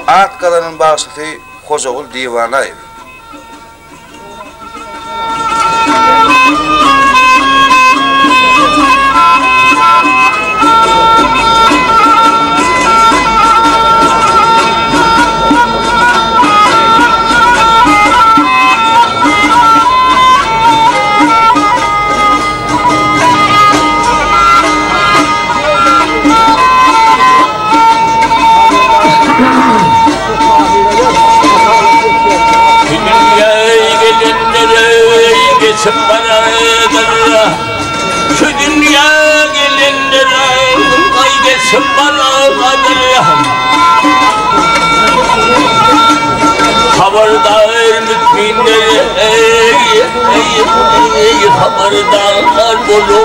Atkalanın başıtı Hozogul Divanayev. Geçip bana şu dünya gelinlere ay geçip bana haberdar müminlere haberdar olun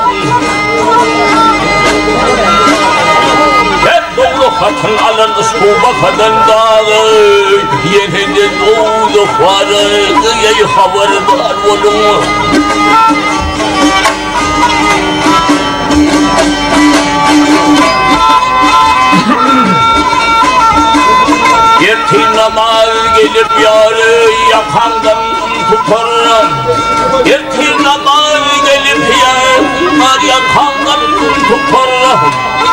hep doğru hatın alın ıskuba kadın dağı yeniden doğdu farı haberdar olun Yetkin namaz gelip yarı yakandan tutarım Yetkin namaz gelip yarı yakandan tutarım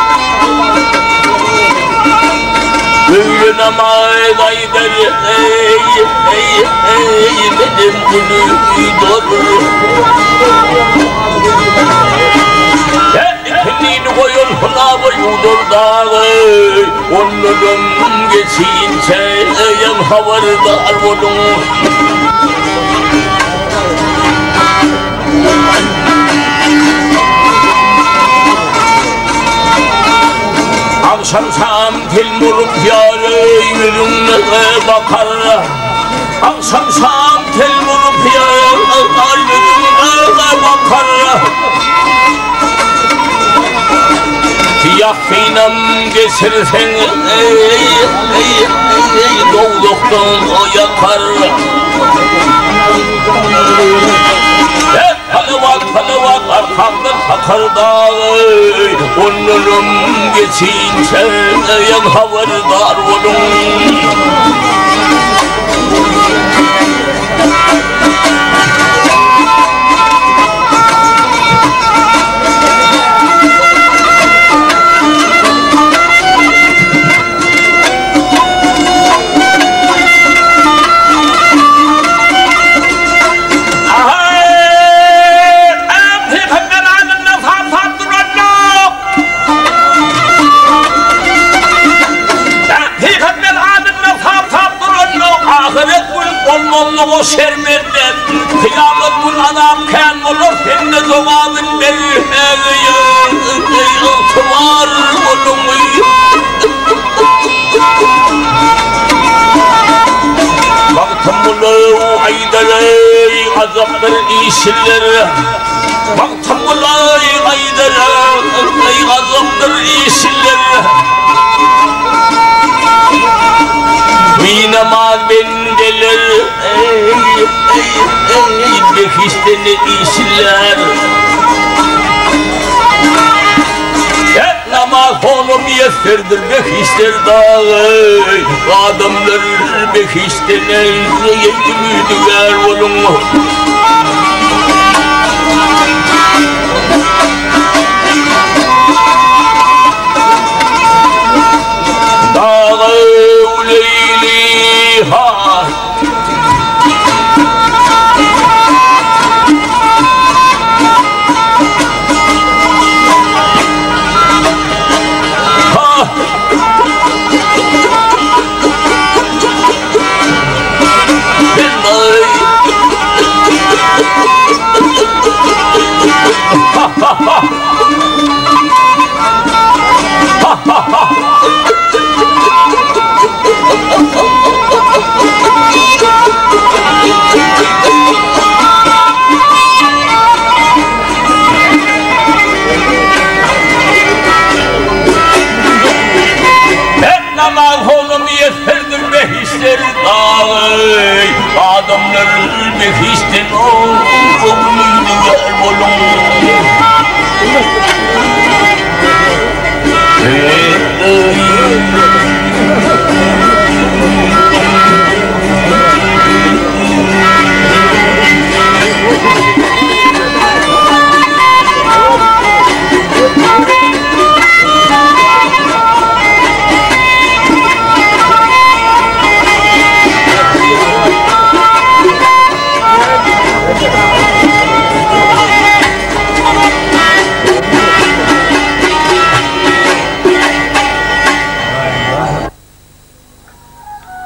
Böyle namaz aydır benim günü doğru İkiliğini koyun hınavı yudur dağı Onların geçince yan havardar olun Akşam sam tel murup yarı yüzüne bakar Akşam sam tel murup yarı yüzüne bakar Yakınım geçirsen doğduktan o yakar Palavat arkamdan takar dağı Onların geçince yan havardar olun o şermerler kıyamet bu adam kan olur hem de zavabın belli var olun baktım bunu aydalı azaplar işler baktım bunu aydalı azaplar işler Binamaz bendeler Bekişten işler Namaz onu müyesserdir bekişler dağı Adamlar bekişten Yedimüdüler olun Dağı uleyli ha Adamlar bekişten umuydular bolun Hey